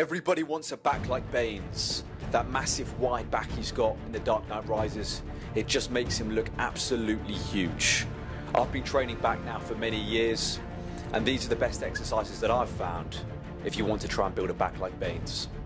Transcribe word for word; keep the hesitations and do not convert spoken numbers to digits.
Everybody wants a back like Bane's. That massive wide back he's got in The Dark Knight Rises, it just makes him look absolutely huge. I've been training back now for many years, and these are the best exercises that I've found if you want to try and build a back like Bane's.